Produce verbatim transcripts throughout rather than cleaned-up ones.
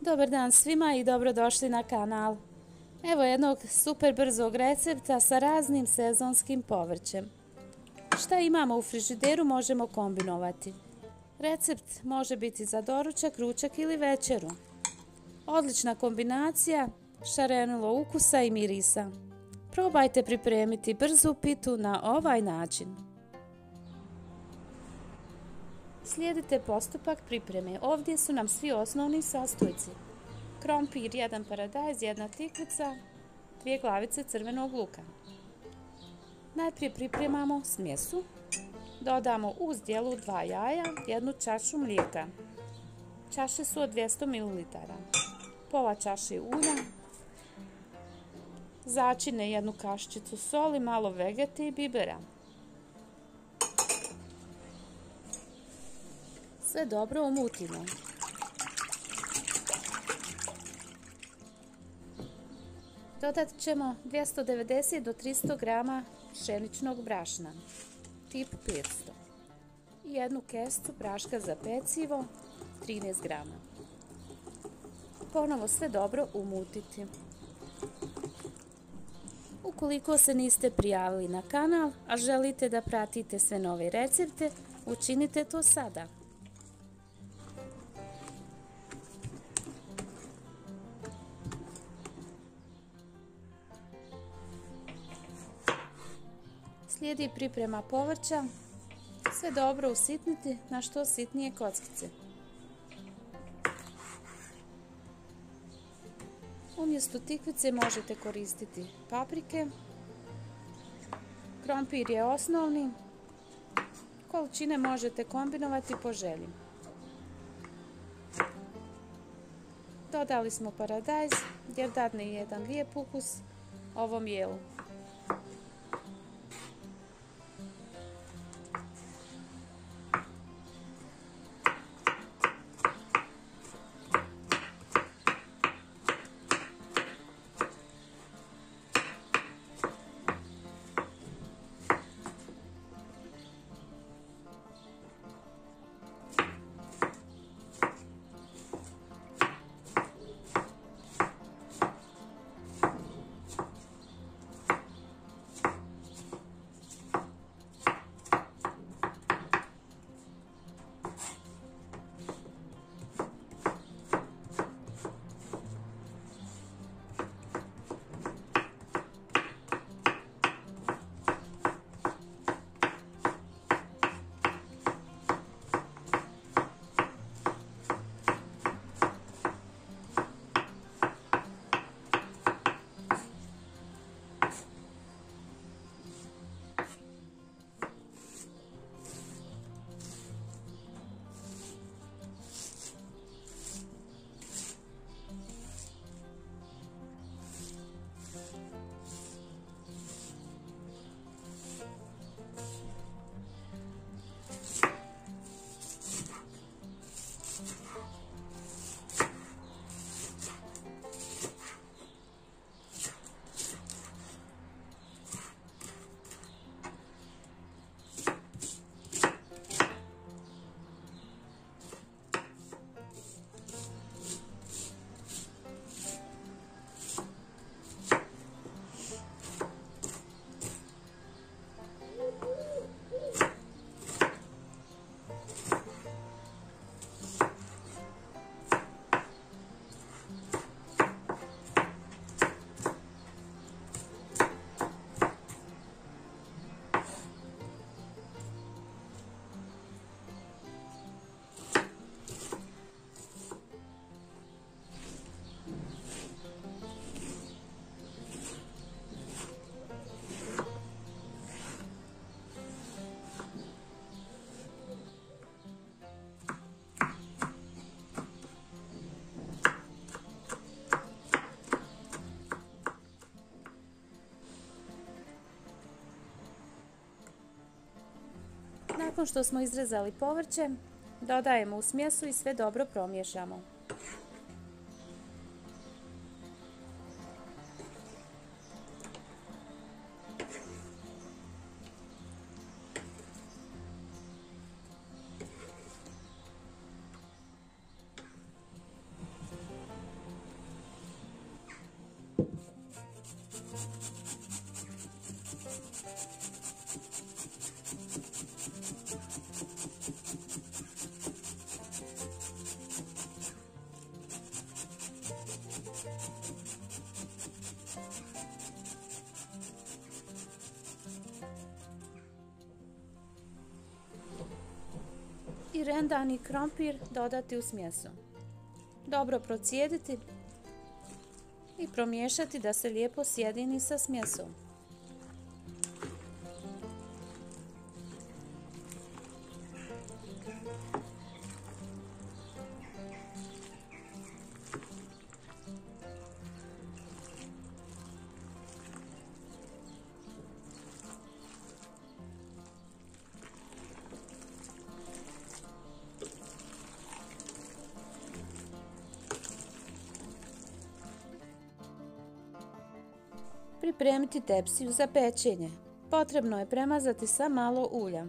Dobar dan svima i dobrodošli na kanal. Evo jednog super brzog recepta sa raznim sezonskim povrćem. Šta imamo u frižideru možemo kombinovati. Recept može biti za doručak, ručak ili večeru. Odlična kombinacija šarenilo ukusa i mirisa. Probajte pripremiti brzu pitu na ovaj način. Slijedite postupak pripreme. Ovdje su nam svi osnovni sastojci. Krompir, jedan paradajz, jedna tikvica, dvije glavice crvenog luka. Najprije pripremamo smjesu. Dodamo u zdjelu dva jaja, jednu čašu mlijeka. Čaše su od dvjesto mililitara. Pola čaše ulja. Začine jednu kaščicu soli, malo vegete i bibera. Sve dobro umutimo. Dodat ćemo dvjesto devedeset do tristo grama pšeničnog brašna, tip petsto i jednu kesicu praška za pecivo, trinaest grama. Ponovo sve dobro umutiti. Ukoliko se niste prijavili na kanal, a želite da pratite sve nove recepte, učinite to sada. Slijedi priprema povrća, sve dobro usitniti na što sitnije kockice. Umjesto tikvice možete koristiti paprike. Krompir je osnovni, količine možete kombinovati po želji. Dodali smo paradajz jer dadne jedan lijep ukus ovom jelu. Nakon što smo izrezali povrće, dodajemo u smjesu i sve dobro promiješamo. i rendani krompir dodati u smjesu. Dobro procijediti i promiješati da se lijepo sjedini sa smjesom. Pripremiti tepsiju za pečenje. Potrebno je premazati sa malo ulja.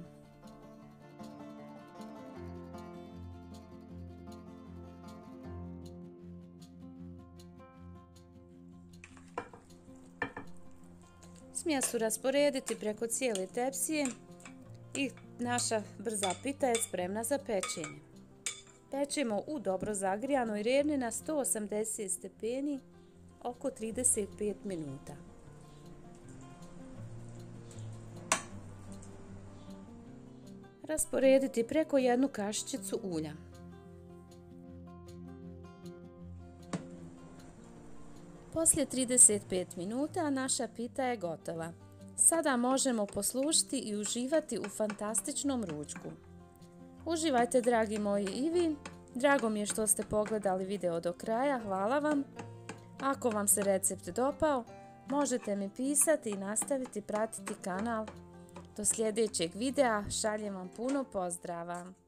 Smjesu rasporediti preko cijele tepsije i naša brza pita je spremna za pečenje. Pečemo u dobro zagrijanoj revni na sto osamdeset stepeni oko trideset pet minuta. Rasporediti preko jednu kašičicu ulja. Poslije trideset pet minuta naša pita je gotova. Sada možemo poslužiti i uživati u fantastičnom ručku. Uživajte, dragi moji, i vi. Drago mi je što ste pogledali video do kraja, hvala vam. Ako vam se recept dopao, možete mi pisati i nastaviti pratiti kanal. Do sljedećeg videa šaljem vam puno pozdrava.